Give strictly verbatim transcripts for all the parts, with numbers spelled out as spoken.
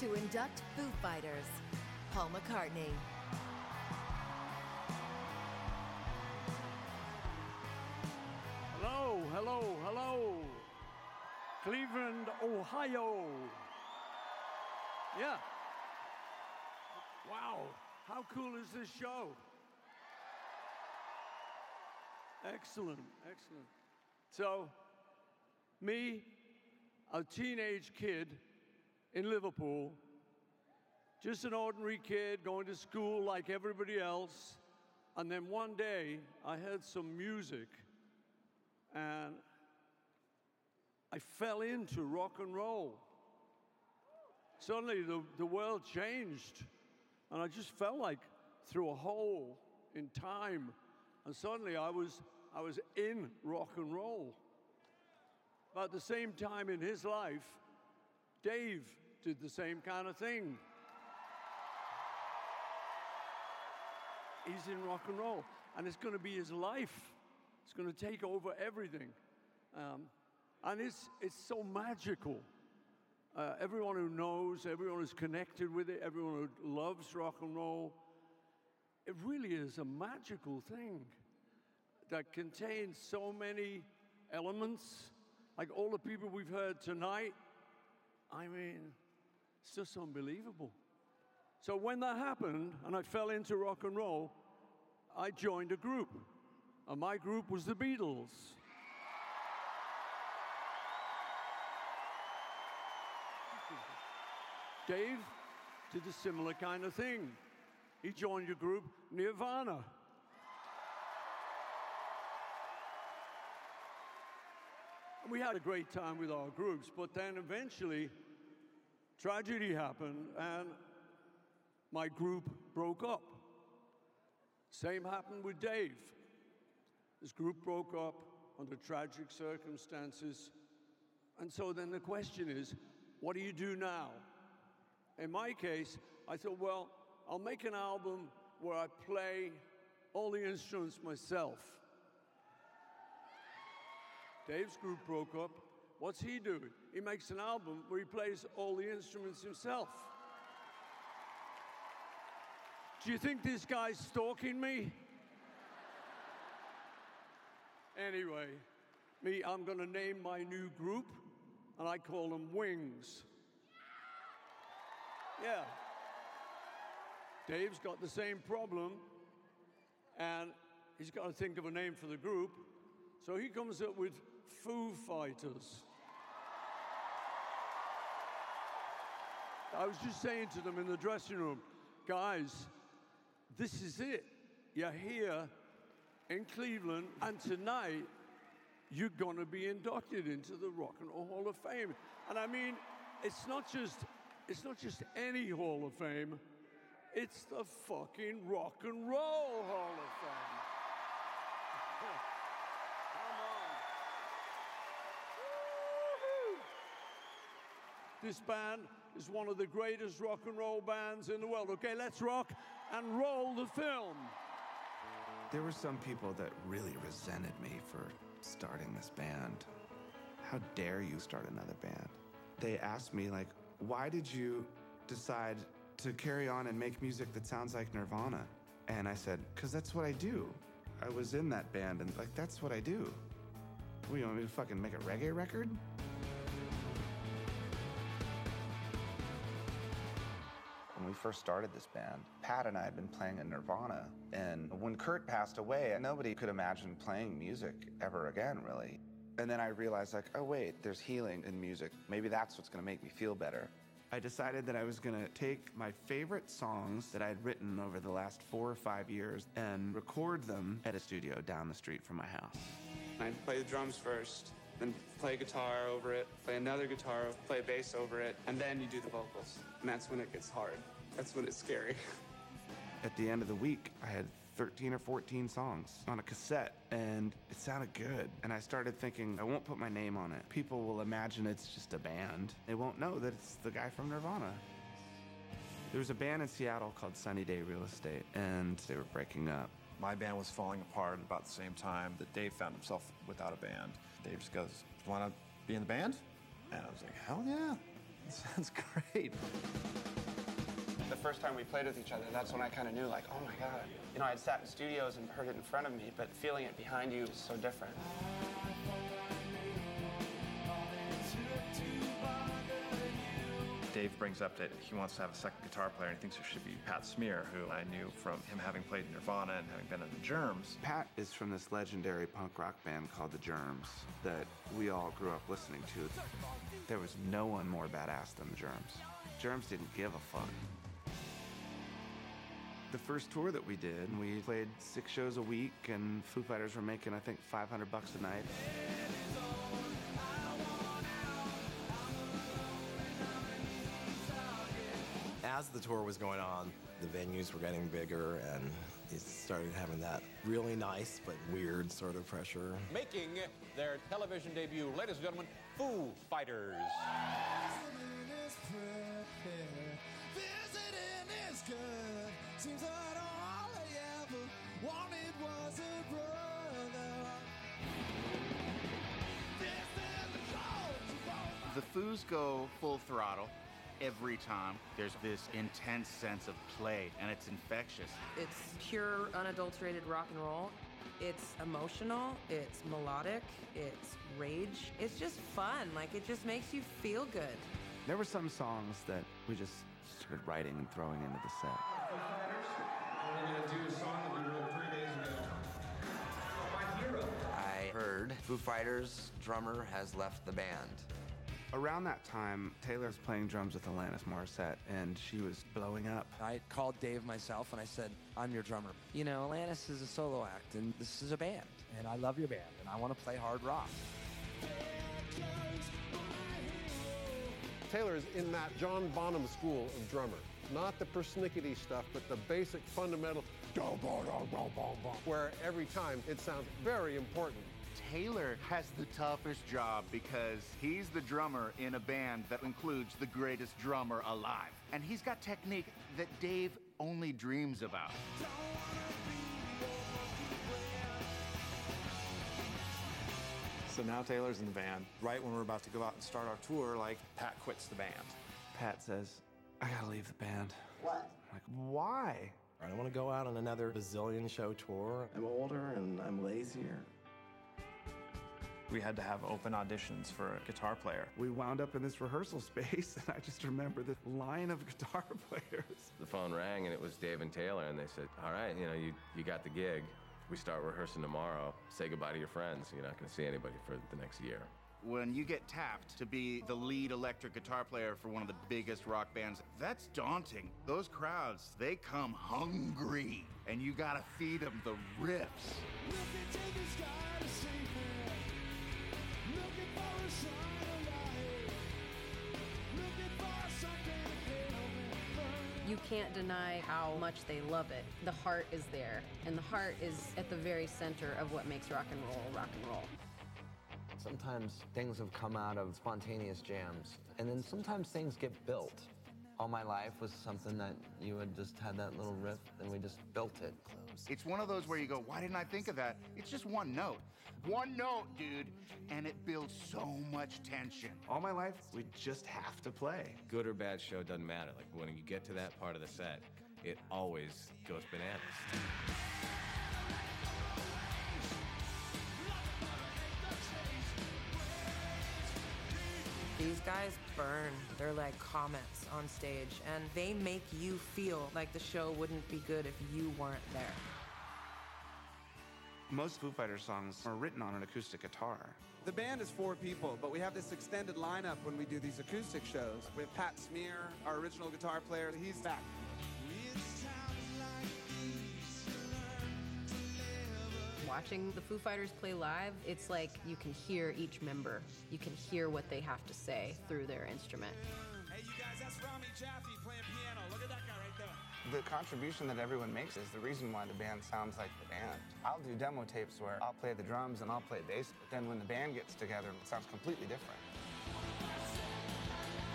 to induct Foo Fighters, Paul McCartney. Hello, hello, hello. Cleveland, Ohio. Yeah. Wow, how cool is this show? Excellent, excellent. So, me, a teenage kid in Liverpool, just an ordinary kid going to school like everybody else, and then one day I heard some music and I fell into rock and roll. Suddenly the, the world changed, and I just felt like through a hole in time, and suddenly I was I was in rock and roll. But at the same time in his life, Dave did the same kind of thing. He's in rock and roll, and it's going to be his life. It's going to take over everything. Um, and it's, it's so magical. Uh, everyone who knows, everyone who's connected with it, everyone who loves rock and roll, it really is a magical thing that contains so many elements. Like all the people we've heard tonight, I mean, it's just unbelievable. So when that happened, and I fell into rock and roll, I joined a group. And my group was the Beatles. Dave did a similar kind of thing. He joined a group, Nirvana. And we had a great time with our groups, but then eventually tragedy happened and my group broke up. Same happened with Dave. His group broke up under tragic circumstances. And so then the question is, what do you do now? In my case, I thought, well, I'll make an album where I play all the instruments myself. Dave's group broke up. What's he doing? He makes an album where he plays all the instruments himself. Do you think this guy's stalking me? Anyway, me, I'm going to name my new group, and I call them Wings. Yeah. Dave's got the same problem, and he's got to think of a name for the group, so he comes up with Foo Fighters. I was just saying to them in the dressing room, guys, this is it. You're here in Cleveland, and tonight you're going to be inducted into the Rock and Roll Hall of Fame. And I mean, it's not just it's not just any Hall of Fame, it's the fucking Rock and Roll Hall of Fame. Come on. Woo-hoo. This band is one of the greatest rock and roll bands in the world. Okay, let's rock and roll the film. There were some people that really resented me for starting this band. How dare you start another band? They asked me, like, why did you decide to carry on and make music that sounds like Nirvana? And I said, because that's what I do. I was in that band, and, like, that's what I do. What, you want me to fucking make a reggae record? When we first started this band, Pat and I had been playing in Nirvana, and when Kurt passed away, nobody could imagine playing music ever again, really. And then I realized, like, oh wait, there's healing in music. Maybe that's what's gonna make me feel better. I decided that I was gonna take my favorite songs that I'd written over the last four or five years and record them at a studio down the street from my house. I'd play the drums first, then play guitar over it, play another guitar, play bass over it, and then you do the vocals. And that's when it gets hard. That's when it's scary. At the end of the week, I had thirteen or fourteen songs on a cassette, and it sounded good. And I started thinking, I won't put my name on it. People will imagine it's just a band. They won't know that it's the guy from Nirvana. There was a band in Seattle called Sunny Day Real Estate, and they were breaking up. My band was falling apart at about the same time that Dave found himself without a band. Dave just goes, "Want to be in the band?" And I was like, hell yeah, that sounds great. first time we played with each other, that's when I kind of knew, like, oh my God. You know, I'd sat in studios and heard it in front of me, but feeling it behind you is so different. Dave brings up that he wants to have a second guitar player, and he thinks it should be Pat Smear, who I knew from him having played in Nirvana and having been in the Germs. Pat is from this legendary punk rock band called the Germs that we all grew up listening to. There was no one more badass than the Germs. Germs didn't give a fuck. The first tour that we did, we played six shows a week, and Foo Fighters were making, I think, five hundred bucks a night. As the tour was going on, the venues were getting bigger, and it started having that really nice but weird sort of pressure. Making their television debut, ladies and gentlemen, Foo Fighters. The Foos go full throttle every time. There's this intense sense of play, and it's infectious. It's pure, unadulterated rock and roll. It's emotional, it's melodic, it's rage. It's just fun. Like, it just makes you feel good. There were some songs that we just started writing and throwing into the set. Foo Fighters, we're gonna do a song that we wrote three days ago. My hero. I heard Foo Fighters' drummer has left the band. Around that time, Taylor was playing drums with Alanis Morissette, and she was blowing up. I called Dave myself, and I said, I'm your drummer. You know, Alanis is a solo act, and this is a band. And I love your band, and I want to play hard rock. Taylor is in that John Bonham school of drummer. Not the persnickety stuff, but the basic fundamental, where every time it sounds very important. Taylor has the toughest job because he's the drummer in a band that includes the greatest drummer alive. And he's got technique that Dave only dreams about. So now Taylor's in the band. Right when we're about to go out and start our tour, like, Pat quits the band. Pat says, I gotta leave the band. What? I'm like, why? I don't want to go out on another bazillion show tour. I'm older, and I'm lazier. We had to have open auditions for a guitar player. We wound up in this rehearsal space, and I just remember this line of guitar players. The phone rang, and it was Dave and Taylor, and they said, all right, you know, you, you got the gig. We start rehearsing tomorrow. Say goodbye to your friends. You're not going to see anybody for the next year. When you get tapped to be the lead electric guitar player for one of the biggest rock bands, that's daunting. Those crowds, they come hungry, and you gotta feed them the riffs. You can't deny how much they love it. The heart is there, and the heart is at the very center of what makes rock and roll rock and roll. Sometimes things have come out of spontaneous jams, and then sometimes things get built. All My Life was something that you had just had that little riff, and we just built it. It's one of those where you go, why didn't I think of that? It's just one note. One note, dude, and it builds so much tension. All My Life, we just have to play. Good or bad show doesn't matter. Like, when you get to that part of the set, it always goes bananas. These guys burn. They're like comets on stage, and they make you feel like the show wouldn't be good if you weren't there. Most Foo Fighters songs are written on an acoustic guitar. The band is four people, but we have this extended lineup when we do these acoustic shows. We have Pat Smear, our original guitar player. He's back. Watching the Foo Fighters play live, it's like you can hear each member. You can hear what they have to say through their instrument. Hey, you guys, that's Rami Jaffe playing piano. Look at that guy right there. The contribution that everyone makes is the reason why the band sounds like the band. I'll do demo tapes where I'll play the drums and I'll play bass, but then when the band gets together, it sounds completely different.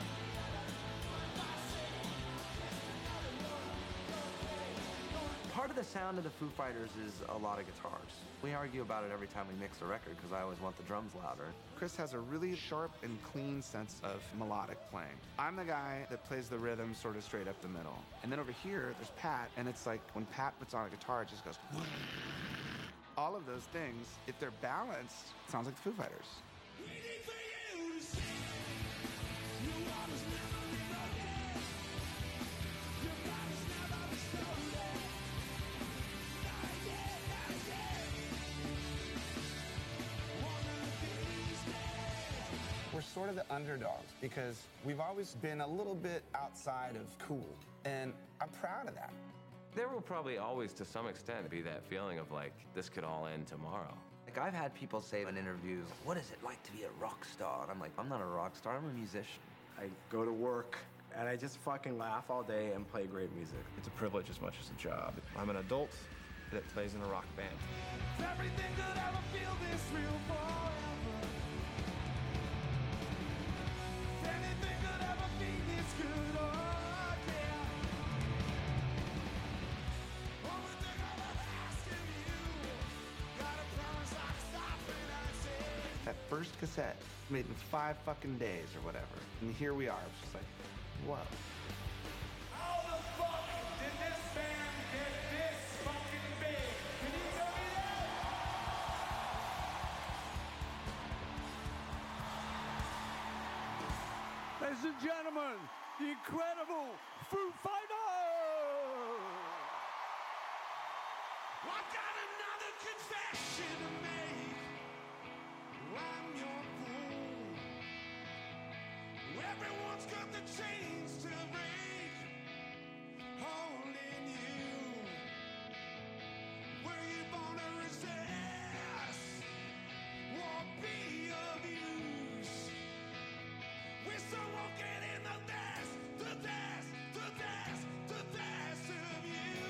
Part of of the sound of the Foo Fighters is a lot of guitars. We argue about it every time we mix a record because I always want the drums louder. Chris has a really sharp and clean sense of melodic playing. I'm the guy that plays the rhythm sort of straight up the middle. And then over here, there's Pat, and it's like when Pat puts on a guitar, it just goes... All of those things, if they're balanced, it sounds like the Foo Fighters. We're sort of the underdogs because we've always been a little bit outside of cool, and I'm proud of that. There will probably always, to some extent, be that feeling of like, this could all end tomorrow. Like, I've had people say in interviews, what is it like to be a rock star? And I'm like, I'm not a rock star, I'm a musician. I go to work, and I just fucking laugh all day and play great music. It's a privilege as much as a job. I'm an adult that plays in a rock band. Everything could ever feel this real forever. Anything could ever be this good, oh yeah. Only thing I'll ever ask of you, gotta promise I'll stop when I say. That first cassette made in five fucking days or whatever. And here we are, it's just like, whoa. How the fuck did this band get this fucking big? Can you tell me that? Ladies and gentlemen, the incredible Foo Fighters! I got another confession to make. I'm your fool. Everyone's got the chains to break, holding you. Were you born to resist? Won't be of use. We still won't get in the best, the best, the best, the best of you.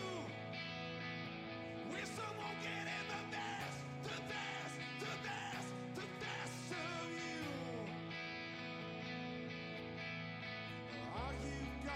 We still won't get in the best, the best, the best, the best of you. All you got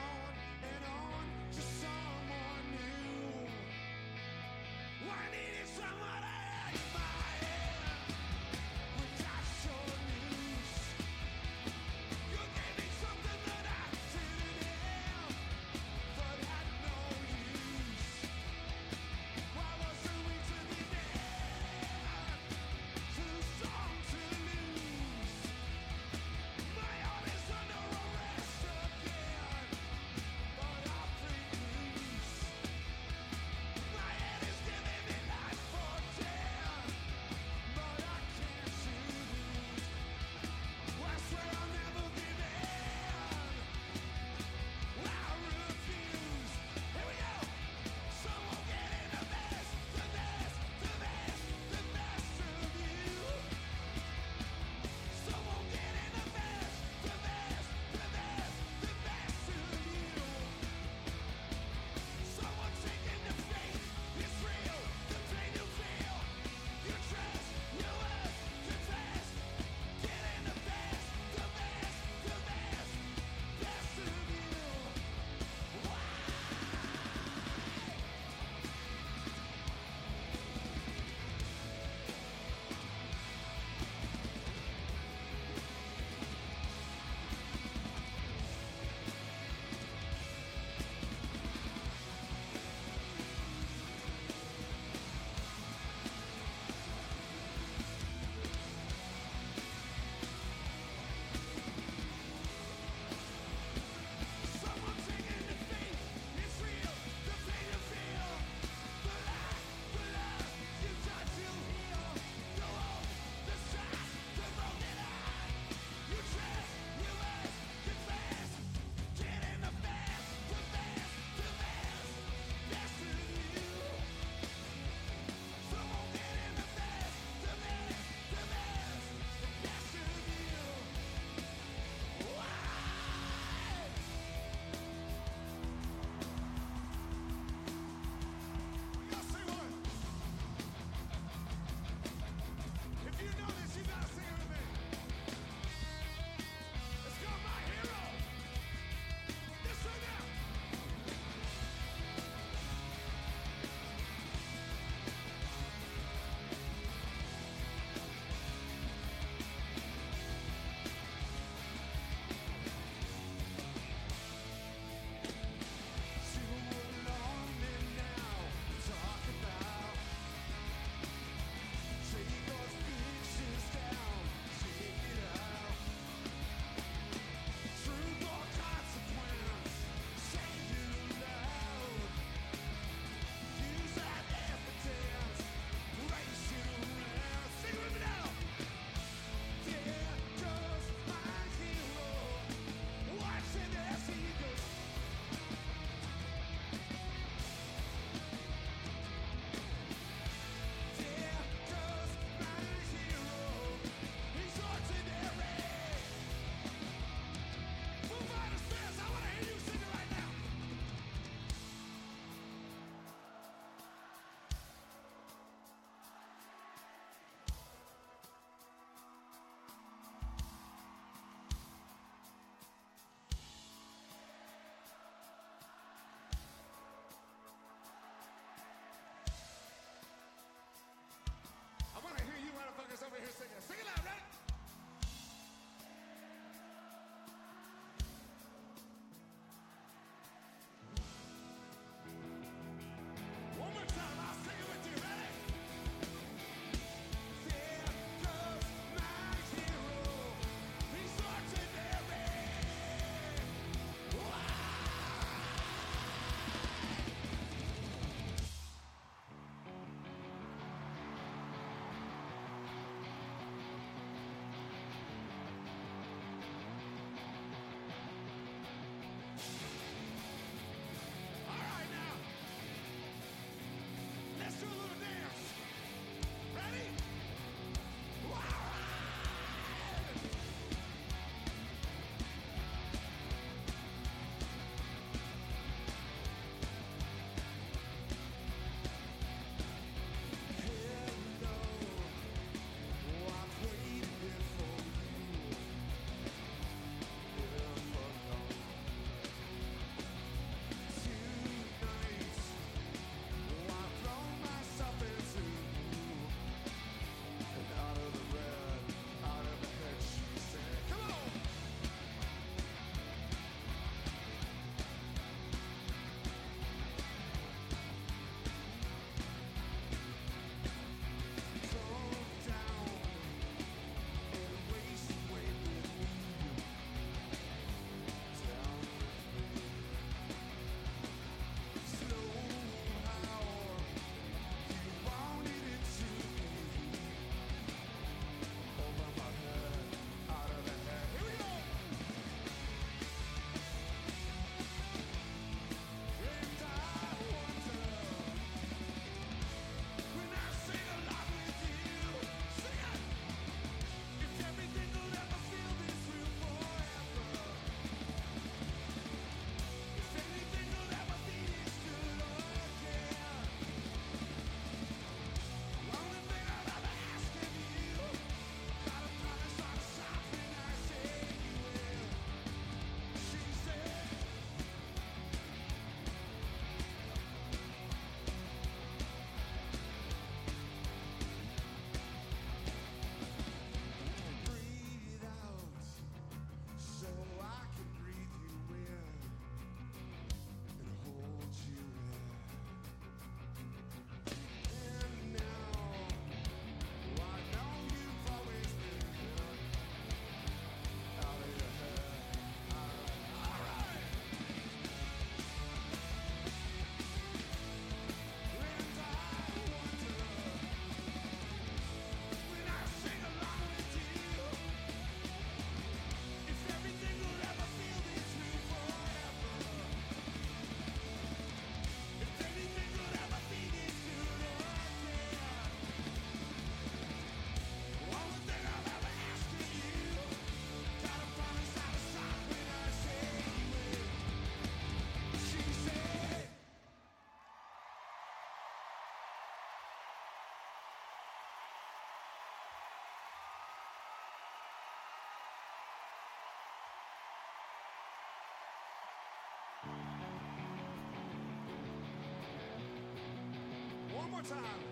more time.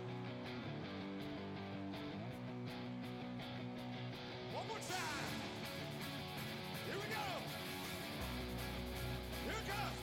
One more time. Here we go. Here it comes.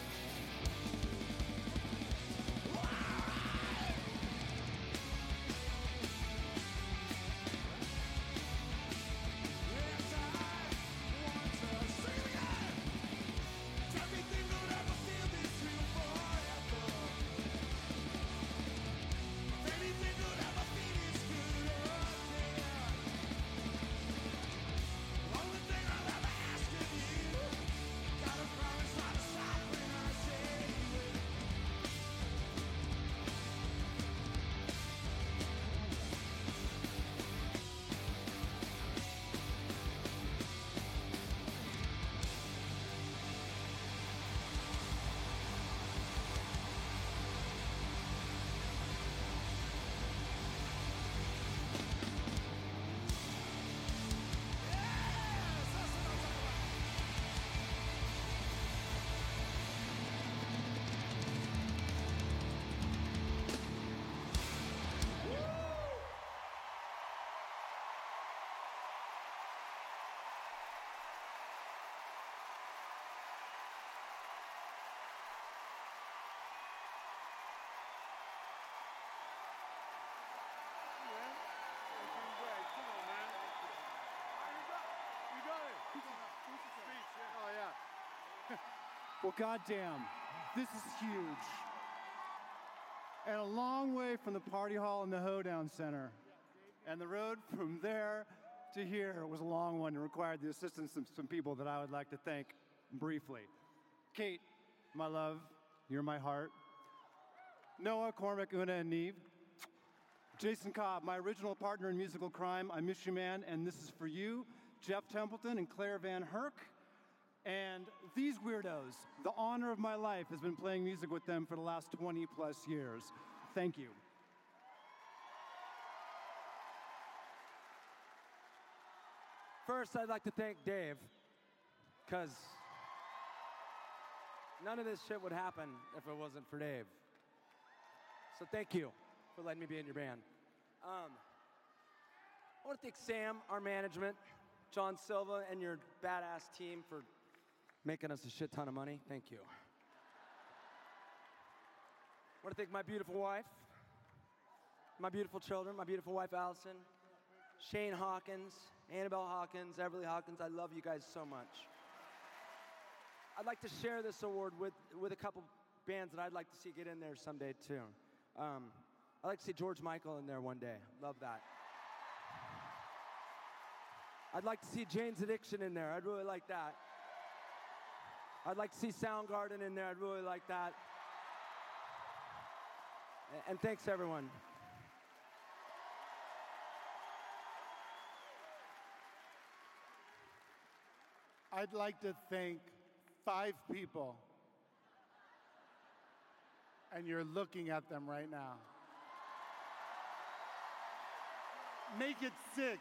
Oh, yeah. Well, goddamn, this is huge. And a long way from the party hall and the Hoedown Center. And the road from there to here was a long one and required the assistance of some people that I would like to thank briefly. Kate, my love, you're my heart. Noah, Cormac, Una, and Neve. Jason Cobb, my original partner in Musical Crime, I miss you, man, and this is for you. Jeff Templeton and Claire Van Herk. And these weirdos, the honor of my life has been playing music with them for the last twenty plus years. Thank you. First, I'd like to thank Dave, because none of this shit would happen if it wasn't for Dave. So thank you for letting me be in your band. Um, I want to thank Sam, our management, John Silva, and your badass team for making us a shit ton of money. Thank you. I want to thank my beautiful wife, my beautiful children, my beautiful wife, Allison, Shane Hawkins, Annabelle Hawkins, Everly Hawkins. I love you guys so much. I'd like to share this award with, with a couple bands that I'd like to see get in there someday, too. Um, I'd like to see George Michael in there one day. Love that. I'd like to see Jane's Addiction in there. I'd really like that. I'd like to see Soundgarden in there. I'd really like that. And thanks, everyone. I'd like to thank five people, and you're looking at them right now. Make it six.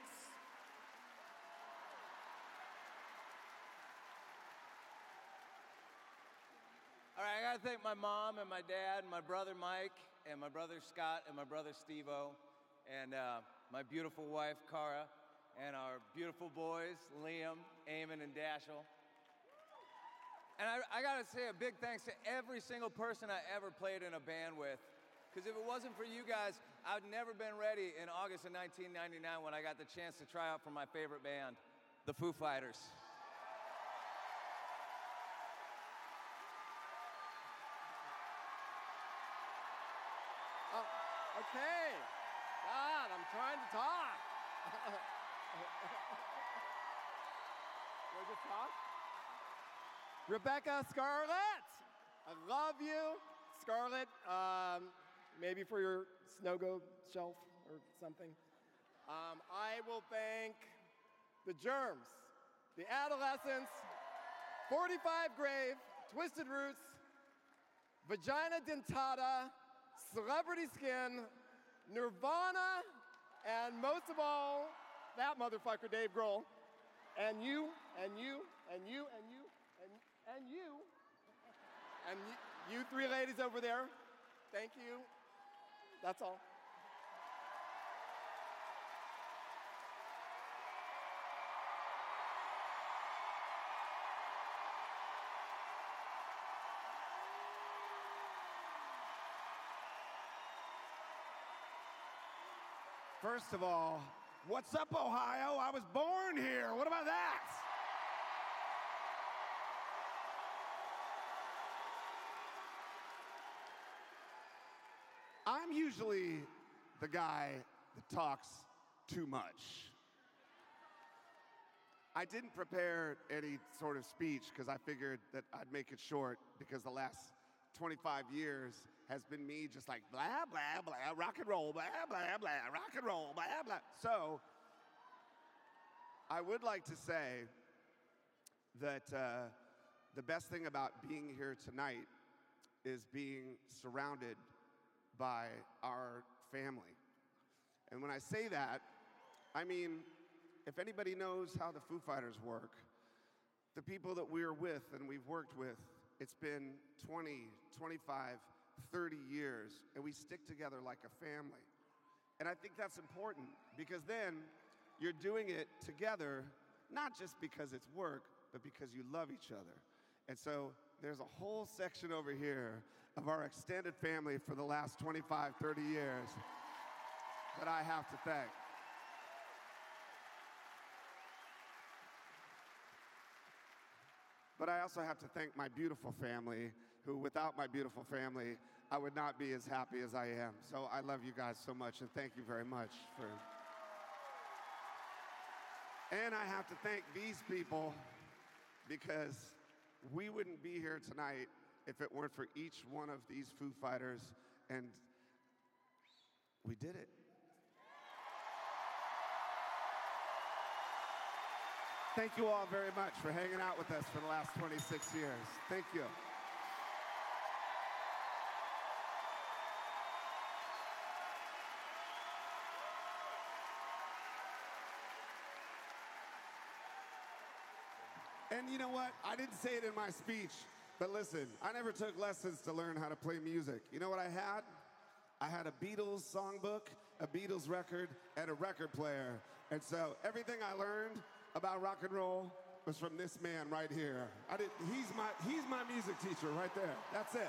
All right, I gotta thank my mom and my dad and my brother Mike and my brother Scott and my brother Steve-O and uh, my beautiful wife Cara and our beautiful boys Liam, Eamon, and Dashel. And I, I gotta say a big thanks to every single person I ever played in a band with, because if it wasn't for you guys, I'd never been ready in August of nineteen ninety-nine when I got the chance to try out for my favorite band, the Foo Fighters. Okay. God, I'm trying to talk. Wanna just talk? Rebecca Scarlett, I love you. Scarlett, um, maybe for your snow-go shelf or something. Um, I will thank the Germs, the Adolescents, forty-five Grave, Twisted Roots, Vagina Dentata, Celebrity Skin, Nirvana, and most of all, that motherfucker Dave Grohl, and you, and you, and you, and you, and, and you, and you, you three ladies over there, thank you. That's all. First of all, what's up, Ohio? I was born here. What about that? I'm usually the guy that talks too much. I didn't prepare any sort of speech because I figured that I'd make it short because the last twenty-five years has been me just like blah, blah, blah, rock and roll, blah, blah, blah, rock and roll, blah, blah. So I would like to say that uh, the best thing about being here tonight is being surrounded by our family. And when I say that, I mean, if anybody knows how the Foo Fighters work, the people that we're with and we've worked with, it's been twenty, twenty-five, thirty years, and we stick together like a family. And I think that's important because then you're doing it together, not just because it's work, but because you love each other. And so there's a whole section over here of our extended family for the last twenty-five, thirty years that I have to thank. But I also have to thank my beautiful family, who without my beautiful family, I would not be as happy as I am. So I love you guys so much, and thank you very much for... And I have to thank these people, because we wouldn't be here tonight if it weren't for each one of these Foo Fighters, and we did it. Thank you all very much for hanging out with us for the last twenty-six years. Thank you. And you know what? I didn't say it in my speech, but listen, I never took lessons to learn how to play music. You know what I had? I had a Beatles songbook, a Beatles record, and a record player. And so everything I learned about rock and roll was from this man right here. I did, he's my, he's my music teacher right there. That's it.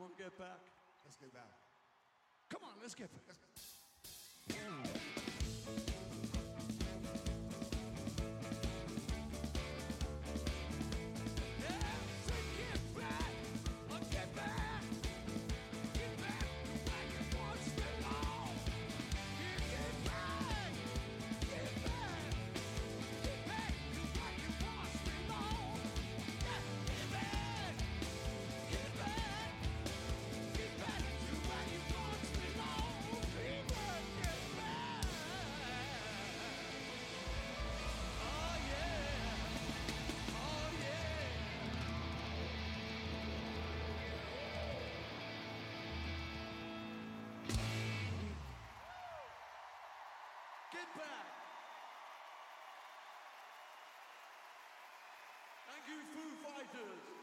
on, get back. Let's get back. Come on, let's get back. Get back. Thank you, Foo Fighters.